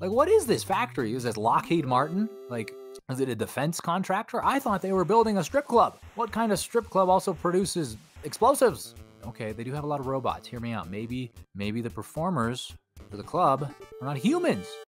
Like, what is this factory? Is this Lockheed Martin? Like, is it a defense contractor? I thought they were building a strip club. What kind of strip club also produces explosives? Okay, they do have a lot of robots. Hear me out. Maybe the performers for the club are not humans.